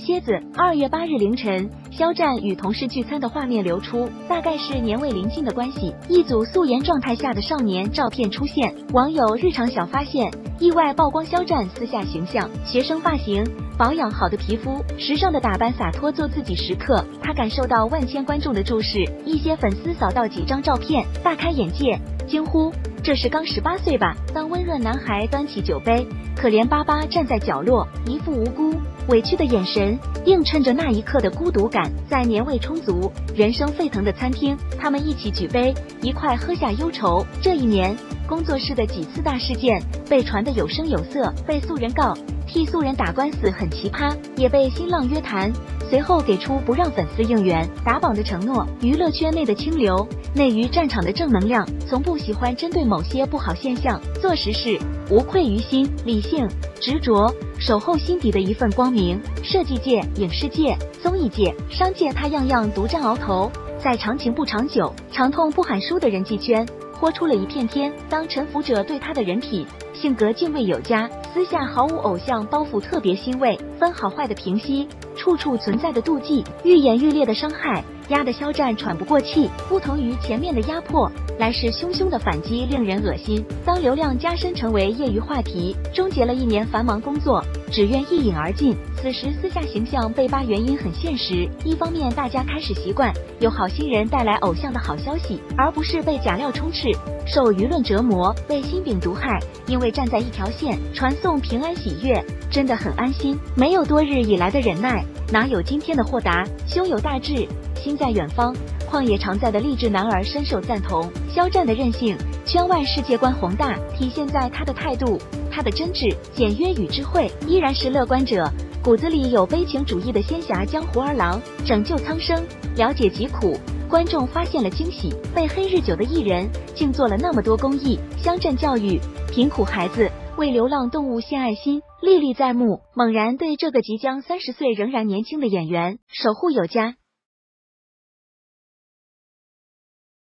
蝎子2月8日凌晨，肖战与同事聚餐的画面流出，大概是年味临近的关系。一组素颜状态下的少年照片出现，网友日常小发现意外曝光肖战私下形象，学生发型，保养好的皮肤，时尚的打扮，洒脱做自己时刻。他感受到万千观众的注视，一些粉丝扫到几张照片，大开眼界，惊呼：“这是刚18岁吧？”当温润男孩端起酒杯，可怜巴巴站在角落，一副无辜委屈的眼神，映衬着那一刻的孤独感。在年味充足、人声沸腾的餐厅，他们一起举杯，一块喝下忧愁。这一年，工作室的几次大事件被传得有声有色，被素人告，替素人打官司很奇葩，也被新浪约谈。随后给出不让粉丝应援打榜的承诺。娱乐圈内的清流，内娱战场的正能量，从不喜欢针对某些不好现象，做实事无愧于心，理性执着，守候心底的一份光明。设计界、影视界、综艺界、商界，他样样独占鳌头，在长情不长久、长痛不喊输的人际圈豁出了一片天。当臣服者对他的人品、性格敬畏有加，私下毫无偶像包袱特别欣慰，分好坏的平息，处处存在的妒忌，愈演愈烈的伤害，压得肖战喘不过气。不同于前面的压迫，来势汹汹的反击令人恶心。当流量加深成为业余话题，终结了1年繁忙工作，只愿一饮而尽。此时私下形象被扒原因很现实，一方面大家开始习惯有好心人带来偶像的好消息，而不是被假料充斥，受舆论折磨，被心病毒害。因为站在一条线，传送平安喜悦，真的很安心。没有多日以来的忍耐，哪有今天的豁达？胸有大志，心在远方，旷野常在的励志男儿深受赞同。肖战的韧性、圈外世界观宏大，体现在他的态度，他的真挚、简约与智慧，依然是乐观者，骨子里有悲情主义的仙侠江湖儿郎，拯救苍生，了解疾苦。观众发现了惊喜，被黑日久的艺人竟做了那么多公益，乡镇教育、贫苦孩子，为流浪动物献爱心，历历在目。猛然对这个即将30岁仍然年轻的演员守护有加。